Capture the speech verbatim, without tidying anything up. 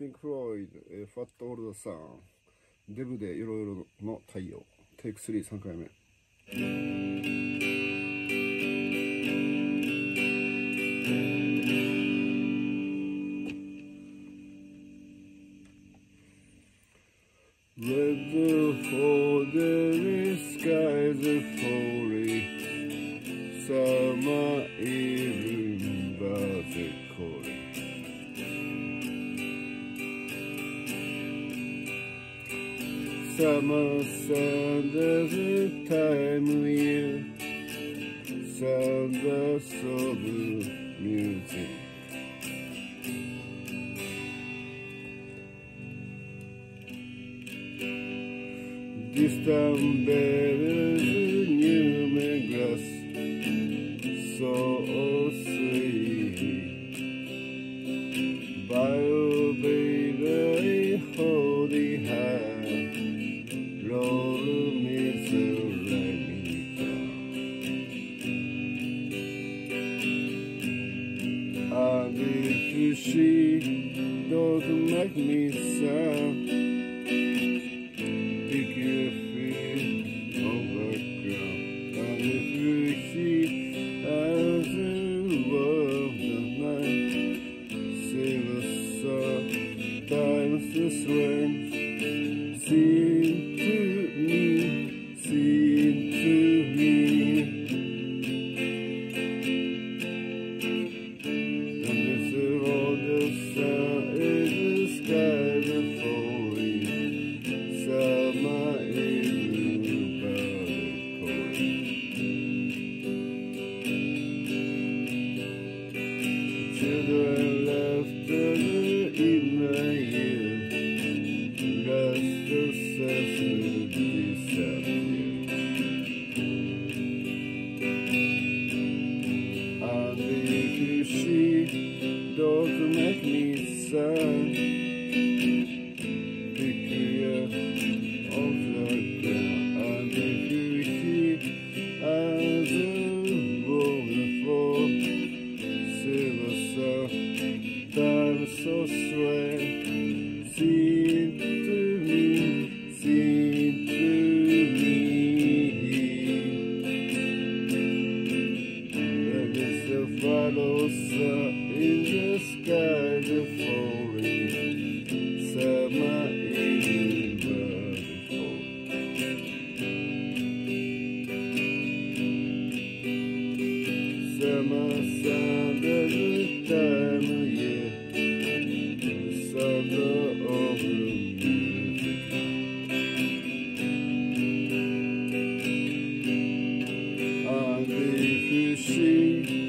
ピンク・フロイド、えー、ファット・オールド・サン、デブでいろいろの太陽、テイクスリー、さんかいめ。Red for the skies are falling, summer evening birds are calling. Summer sound as a time of year, sounds of music. Distant bells, new grass, so sweet. By your baby, holding hand, roll me so let me down. And if you see, don't make me sad. Pick your feet over ground, and if you see as the world of night, silver star, diamonds to swing, sing to me, sing to me. And this is all the sun in the sky before. Summer evening bird calling. Children laughter in my ear, restlessness disappear. And if you see, don't make me sad. Pick you up off the ground, and if you see as a waterfall, silver sun, time so sweet, sing to me, sing to me. There is a follow sun in the sky, the falling, summer evening bird calling. Summer sound at the time of year, the sound of the music. And if you see